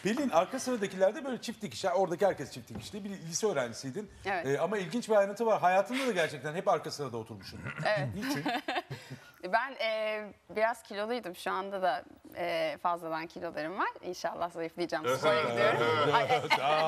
Pelin arka sıradakilerde böyle çift dikiş. Oradaki herkes çift dikişli. Bir lise öğrencisiydin. Evet. Ama ilginç bir ayrıntı var. Hayatında da gerçekten hep arka sırada oturmuşsun. Evet. Niçin? Ben biraz kiloluydum. Şu anda da fazladan kilolarım var. İnşallah zayıflayacağım. Spora gidiyorum. Ay,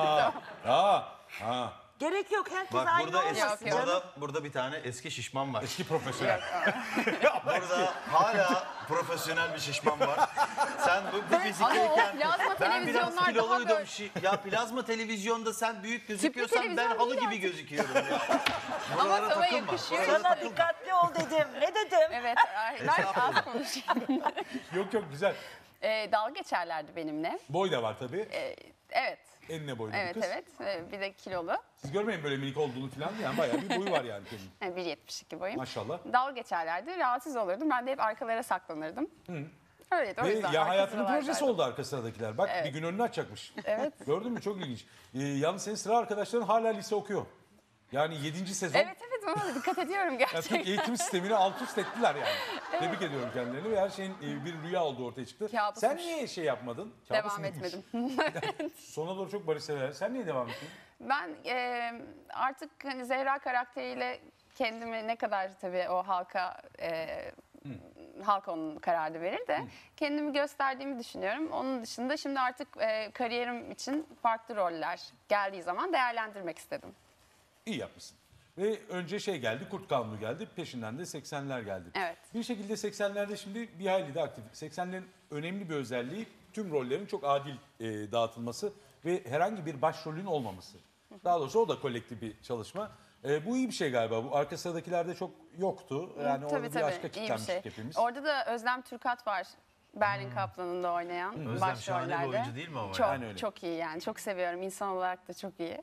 Gerek yok, herkes Bak aynı burada olmasın Yok, yok. canım. burada bir tane eski şişman var. Eski profesyonel. Burada hala profesyonel bir şişman var. Sen bu Ama o fizikteyken plazma ben biraz televizyonlar daha kiloluydum. böyle. Ya plazma televizyonda sen büyük gözüküyorsan ben televizyon halı değil gibi artık. gözüküyorum ya. Ama Buralara sana takılma. yakışıyor. Buralara Sana takılma. dikkatli ol dedim. Ne dedim? Evet. Ben az konuşayım. Yok güzel. Dalga geçerlerdi benimle. Boy da var tabii. Evet. Enine boylu bir Evet kız. evet. Bir de kilolu. Siz görmeyin böyle minik olduğunu falan. Yani bayağı bir boyu var yani Pelin. 1.72 boyum. Maşallah. Dalga geçerlerdi. Rahatsız olurdum. Ben de hep arkalara saklanırdım. Öyleydi. O Ve yüzden ya arka hayatının projesi sıralardaydım. oldu arka sıradakiler. Bak bir gün önünü açacakmış. Evet. Gördün mü? Çok ilginç. Yalnız senin sıra arkadaşların hala lise okuyor. Yani 7. sezon. Evet ona da dikkat ediyorum Yani gerçekten. Türk eğitim sistemini alt üst ettiler yani. Tebrik ediyorum kendilerini ve her şeyin bir rüya olduğu ortaya çıktı. Kabusmuş. Sen niye şey yapmadın? Kabus Devam muymuş? etmedim. Sona doğru çok barışseler. Sen niye devam ettin? Ben artık hani Zehra karakteriyle kendimi ne kadar tabii o halka halk onun kararı verir de kendimi gösterdiğimi düşünüyorum. Onun dışında şimdi artık kariyerim için farklı roller geldiği zaman değerlendirmek istedim. İyi yapmışsın. Ve önce şey geldi, Kurt Kanunu geldi. Peşinden de 80'ler geldi. Evet. Bir şekilde 80'lerde şimdi bir hayli de aktif. 80'lerin önemli bir özelliği tüm rollerin çok adil dağıtılması ve herhangi bir başrolün olmaması. Daha doğrusu o da kolektif bir çalışma. Bu iyi bir şey galiba. Bu arka sıradakilerde çok yoktu. Yani orada bir aşka iyi bir kilitlenmiştik şey. hepimiz. Orada da Özlem Türkat var. Berlin Kaplanı'nda oynayan Özlem şahane bir başrollerde. oyuncu değil mi ama? Çok, Aynen öyle. çok iyi yani. Çok seviyorum. İnsan olarak da çok iyi.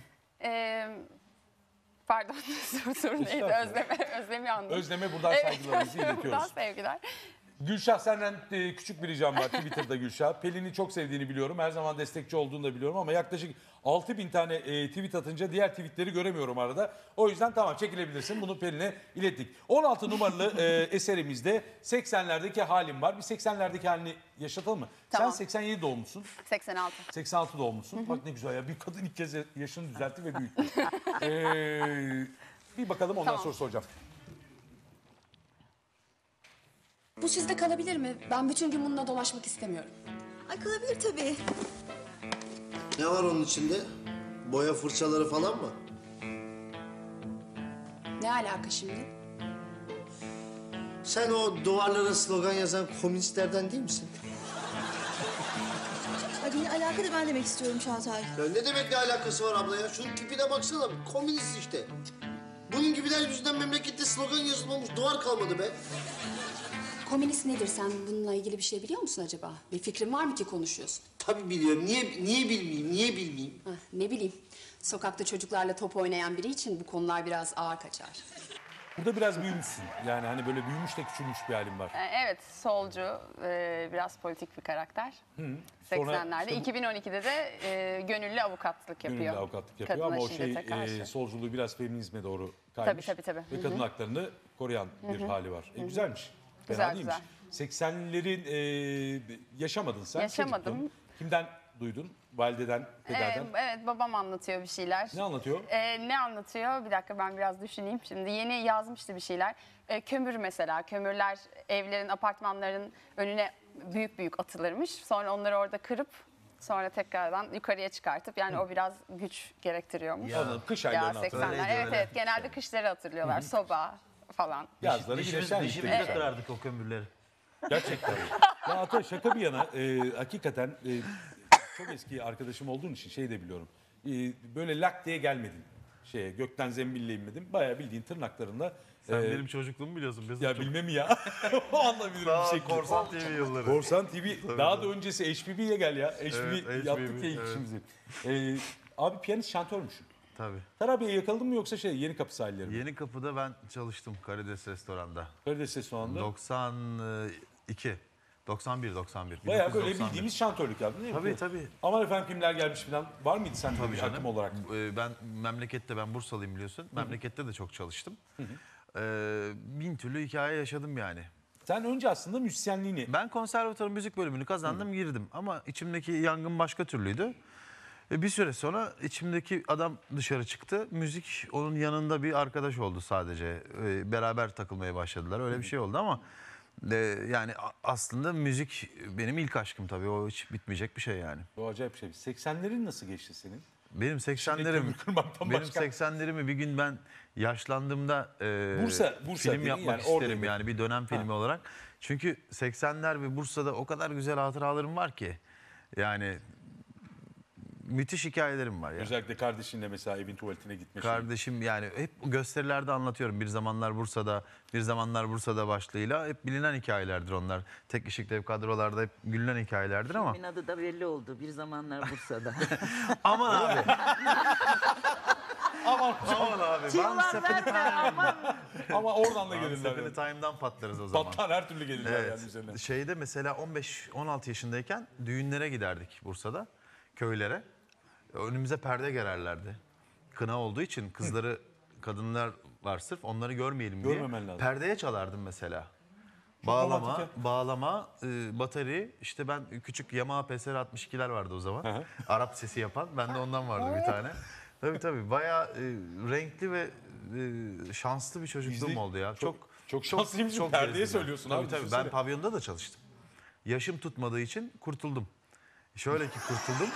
Pardon soru neydi? Estağfurullah. Özlem'i anladım. Özlem'e buradan saygılarımızı Buradan iletiyoruz. sevgiler. Gülşah senden küçük bir ricam var Twitter'da Gülşah. Pelin'i çok sevdiğini biliyorum. Her zaman destekçi olduğunu da biliyorum ama yaklaşık 6.000 tane tweet atınca diğer tweetleri göremiyorum arada. O yüzden tamam çekilebilirsin. Bunu Pelin'e ilettik. 16 numaralı eserimizde 80'lerdeki halim var. Bir 80'lerdeki halini yaşatalım mı? Tamam. Sen 87 doğumlusun. 86. 86 doğumlusun. Bak ne güzel ya. Bir kadın ilk kez yaşını düzeltti ve büyüttü. Bir bakalım ondan Tamam. sonra soracağım. Bu sizde kalabilir mi? Ben bütün gün bununla dolaşmak istemiyorum. Ay kalabilir tabii. Ne var onun içinde? Boya fırçaları falan mı? Ne alaka şimdi? Sen o duvarlara slogan yazan komünistlerden değil misin? Ay ne alaka da ben demek istiyorum Çağatay. Ya ne demek ne alakası var abla ya? Şunun tipine baksana. Komünist işte. Bunun gibiler yüzünden memlekette slogan yazılmamış duvar kalmadı be. Komünist nedir? Sen bununla ilgili bir şey biliyor musun acaba? Bir fikrin var mı ki konuşuyorsun? Tabii biliyorum. Niye bilmeyeyim? Niye bilmeyeyim? Hah, ne bileyim. Sokakta çocuklarla top oynayan biri için bu konular biraz ağır kaçar. Burada biraz büyümüşsün. Yani hani böyle büyümüş de küçülmüş bir halin var. Evet solcu biraz politik bir karakter. Sonra 80'lerde. işte bu- 2012'de de gönüllü avukatlık yapıyor. Gönüllü avukatlık yapıyor Kadına ama o şiddete karşı. solculuğu biraz feminizme doğru kaymış. Tabii. Ve kadın haklarını koruyan bir hali var. Güzelmiş. Fena Güzel, değilmiş. 80'lerin yaşamadın sen. Yaşamadım. çocuktun. Kimden duydun? Valideden, pederden. Evet babam anlatıyor bir şeyler. Ne anlatıyor? Ne anlatıyor? Bir dakika ben biraz düşüneyim. Şimdi yeni yazmıştı bir şeyler. Kömür mesela. Kömürler evlerin, apartmanların önüne büyük büyük atılırmış. Sonra onları orada kırıp sonra tekrardan yukarıya çıkartıp yani o biraz güç gerektiriyormuş. Anladım. Kış Ya aylarını hatırlıyorum. 80'ler. Öyleydi, Evet öyle. evet. Genelde kışları hatırlıyorlar. Soba falan. Yazları güneşten Dişimizle gitti. kırardık o kömürleri. Gerçekten. Ya Ata şaka bir yana hakikaten çok eski arkadaşım olduğun için şey de biliyorum. Böyle lak diye gelmedin. Gökten zembille inmedin. Bayağı bildiğin tırnaklarında. Sen benim çocukluğumu biliyorsun. Biz Ya bilmem ya. O anlabilirim bir şekilde. Korsan TV yılları. Korsan TV daha da öncesi HBB'ye gel ya. HBB Evet, yaptık HBB, ya ilk evet. işimizi. Abi piyanist şantörmüşsün. Tabii. Tarabya'yı yakaladın mı yoksa Yeni Kapı sahilleri mi? Yeni Kapı'da ben çalıştım Karides Restoran'da. Karides Restoran'da. 92. 91. Bayağı böyle 1991. bildiğimiz şantörlük yaptın değil mi? Tabii, tabii. Aman efendim kimler gelmiş falan. Var mıydı sen Tabii bir canım. hakim olarak? Ben memlekette, ben Bursalıyım biliyorsun. Memlekette de çok çalıştım. Bin türlü hikaye yaşadım yani. Sen önce aslında müzisyenliğini... Ben konservatuvarın müzik bölümünü kazandım, girdim. Ama içimdeki yangın başka türlüydü. Bir süre sonra içimdeki adam dışarı çıktı. Müzik onun yanında bir arkadaş oldu sadece. Beraber takılmaya başladılar. Öyle bir şey oldu ama... yani aslında müzik benim ilk aşkım tabii. O hiç bitmeyecek bir şey yani. Bu acayip bir şey. 80'lerin nasıl geçti senin? Benim kömür 80'lerim, kırmaktan benim başka. 80'lerimi bir gün ben yaşlandığımda Bursa film dedin yapmak yani, isterim oradaydın. yani bir dönem filmi olarak. Çünkü 80'ler ve Bursa'da o kadar güzel hatıralarım var ki. Yani müthiş hikayelerim var ya. Özellikle kardeşinle mesela evin tuvaletine gitme şeyi. Kardeşim yani hep gösterilerde anlatıyorum. Bir zamanlar Bursa'da başlığıyla hep bilinen hikayelerdir onlar. Tek kişilik dev kadrolarda hep gülünen hikayelerdir ama. Kimin adı da belli oldu. Bir zamanlar Bursa'da. Aman abi. Aman Aman abi. Tüyolar verme aman. ama oradan da One gelirler. Step Yani. at a Time'dan patlarız o zaman. Battan her türlü gelirler Evet. yani üzerine. Şeyde mesela 15-16 yaşındayken düğünlere giderdik Bursa'da, köylere. Önümüze perde gererlerdi. Kına olduğu için kızları, kadınlar var sırf onları görmeyelim diye. Görmemen lazım. Perdeye çalardım mesela. romantik Bağlama, bateri. İşte ben küçük Yamaha PSR 62'ler vardı o zaman. hı. Arap sesi yapan. Bende ondan vardı bir tane. Tabii bayağı renkli ve şanslı bir çocukluğum oldu ya. çok şanslıymışsın. Perdeye gezdim ben. söylüyorsun abi, Tabii düşünsene. ben pavyonda da çalıştım. Yaşım tutmadığı için kurtuldum. Şöyle ki kurtuldum.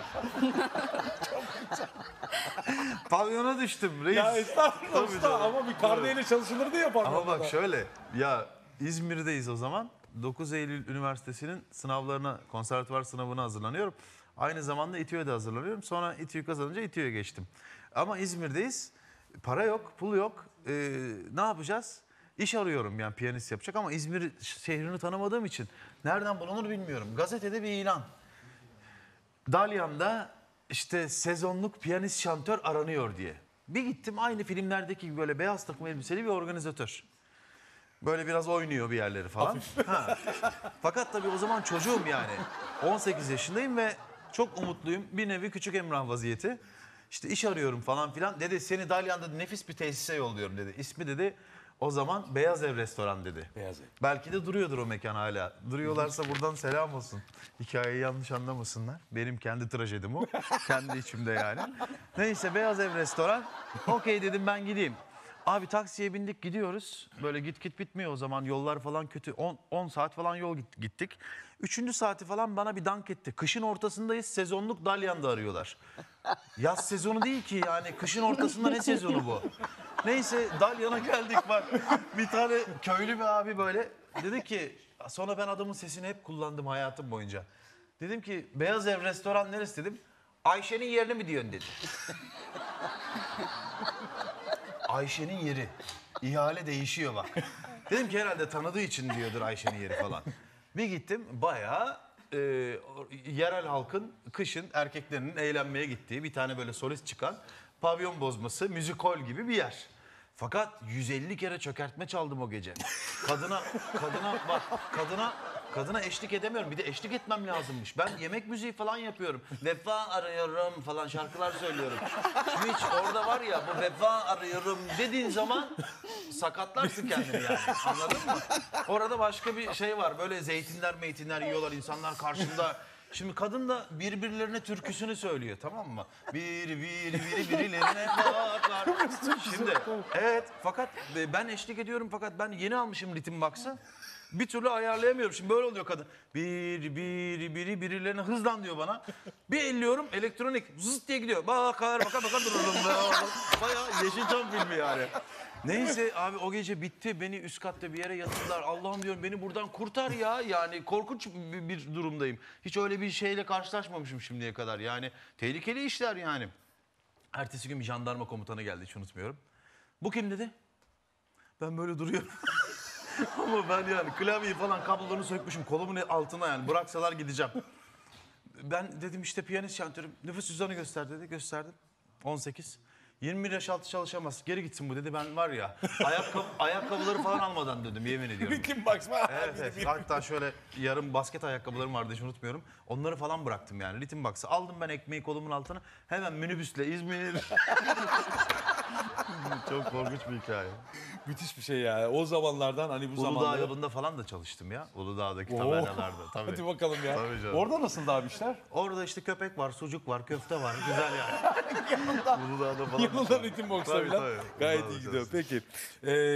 Pavyona düştüm reis. Ya estağfurullah Tabii, usta tabii. ama bir kardeyle çalışılırdı ya pavyonda Ama bak da. şöyle ya İzmir'deyiz o zaman. 9 Eylül Üniversitesi'nin sınavlarına, konservatuvar sınavına hazırlanıyorum. Aynı zamanda İTÜ'ye de hazırlanıyorum. Sonra İTÜ'yü kazanınca İTÜ'ye geçtim. Ama İzmir'deyiz. Para yok, pul yok. Ne yapacağız? İş arıyorum yani piyanist yapacak ama İzmir şehrini tanımadığım için nereden bulunur bilmiyorum. Gazetede bir ilan. Dalyan'da işte sezonluk piyanist şantör aranıyor diye. Bir gittim aynı filmlerdeki gibi böyle beyaz takım elbiseli bir organizatör. Böyle biraz oynuyor bir yerleri falan. Ha. Fakat tabii o zaman çocuğum yani. 18 yaşındayım ve çok umutluyum. Bir nevi küçük Emrah vaziyeti. İşte iş arıyorum falan filan. Dedi seni Dalyan'da nefis bir tesise yolluyorum dedi. İsmi dedi o zaman Beyaz Ev Restoran dedi. Beyaz Ev. Belki de duruyordur o mekan hala. Duruyorlarsa buradan selam olsun. Hikayeyi yanlış anlamasınlar. Benim kendi trajedim o. Kendi içimde yani. Neyse Beyaz Ev Restoran. Okey dedim ben gideyim. Abi taksiye bindik gidiyoruz. Böyle git bitmiyor o zaman. Yollar falan kötü. 10 saat falan yol gittik. 3. saati falan bana bir dank etti. Kışın ortasındayız. Sezonluk Dalyan'da arıyorlar. Yaz sezonu değil ki yani. Kışın ortasında ne sezonu bu? Neyse Dalyan'a geldik bak. Bir tane köylü bir abi böyle. Dedi ki sonra ben adamın sesini hep kullandım hayatım boyunca. Dedim ki Beyaz Ev Restoran neresi dedim. Ayşe'nin yerini mi diyorsun dedi. Ayşe'nin yeri. İhale değişiyor bak. Dedim ki herhalde tanıdığı için diyordur Ayşe'nin yeri falan. Bir gittim bayağı yerel halkın kışın erkeklerinin eğlenmeye gittiği bir tane böyle solist çıkan pavyon bozması, müzikol gibi bir yer. Fakat 150 kere çökertme çaldım o gece. Kadına eşlik edemiyorum. Bir de eşlik etmem lazımmış. Ben yemek müziği falan yapıyorum. Vefa arıyorum falan şarkılar söylüyorum. Şimdi hiç orada var ya bu vefa arıyorum dediğin zaman sakatlarsın kendini yani. Anladın mı? Orada başka bir şey var. Böyle zeytinler yiyorlar insanlar karşımda. Şimdi kadın da birbirlerine türküsünü söylüyor tamam mı? Birilerine bakar. Şimdi evet fakat ben eşlik ediyorum fakat ben yeni almışım ritim box'ı. Bir türlü ayarlayamıyorum. Şimdi böyle oluyor kadın. Birilerine hızlan diyor bana. Bir elliyorum elektronik zıt diye gidiyor. Bakar dururum. Bayağı Yeşilçam filmi yani. Neyse abi o gece bitti. Beni üst katta bir yere yatırdılar. Allah'ım diyorum beni buradan kurtar ya. Yani korkunç bir durumdayım. Hiç öyle bir şeyle karşılaşmamışım şimdiye kadar. Yani tehlikeli işler yani. Ertesi gün bir jandarma komutanı geldi hiç unutmuyorum. Bu kim dedi? Ben böyle duruyorum. Ama ben yani klavyeyi falan kablolarını sökmüşüm kolumun altına yani bıraksalar gideceğim. Ben dedim işte piyanist şantörüm nüfus cüzdanı göster dedi gösterdim 18. 21 yaş altı çalışamaz geri gitsin bu dedi ben var ya ayakkabıları falan almadan dedim yemin ediyorum. Kim baksana. Evet. Hatta şöyle yarım basket ayakkabılarım vardı hiç unutmuyorum. Onları falan bıraktım yani ritim box'ı aldım ben ekmeği kolumun altına hemen minibüsle İzmir Çok korkunç bir hikaye. Müthiş bir şey ya. O zamanlardan hani bu Uludağ zamanlar. yolunda falan da çalıştım ya. Uludağ'daki tabelalarda. Tabii. Hadi bakalım ya. Tabii canım. Orada nasıldı abi işler? Orada işte köpek var, sucuk var, köfte var. Güzel yani. Uludağ'da falan. Yanında ritim box'a Tabii, falan. tabii. Gayet Uludağ'da iyi gidiyor. çalıştım. Peki.